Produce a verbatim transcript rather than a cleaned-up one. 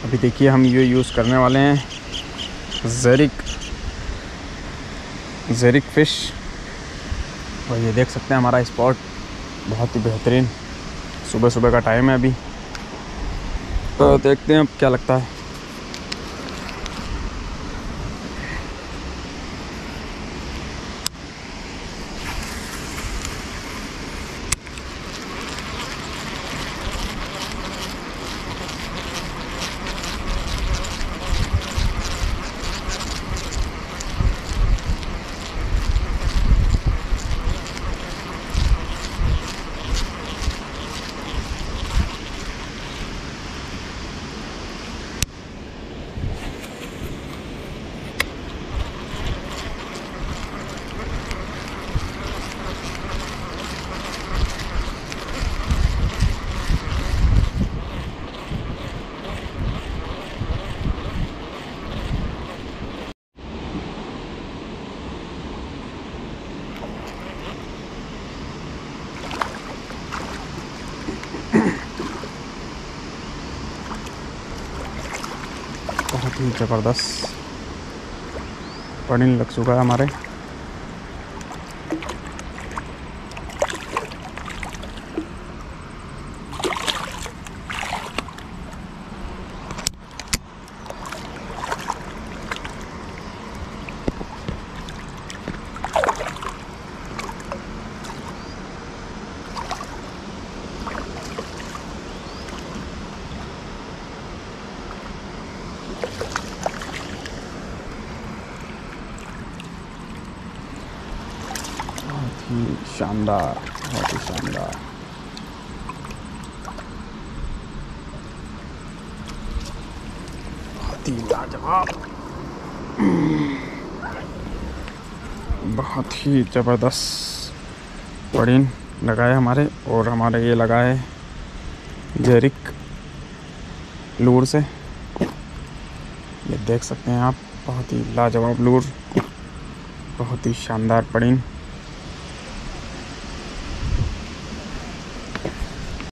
अभी देखिए हम ये यूज़ करने वाले हैं जेरिक जेरिक फ़िश। और ये देख सकते हैं हमारा स्पॉट बहुत ही बेहतरीन। सुबह सुबह का टाइम है अभी, तो देखते हैं अब क्या लगता है। बहुत ही ज़बरदस्त पनीर लग चुका है हमारे। बहुत ही शानदार, बहुत ही शानदार। बहुत ही लाजवाब, बहुत ही ज़बरदस्त पड़ीन लगाए हमारे। और हमारे ये लगा है जेरिक लूर से, ये देख सकते हैं आप। बहुत ही लाजवाब लूर, बहुत ही शानदार पड़ीन।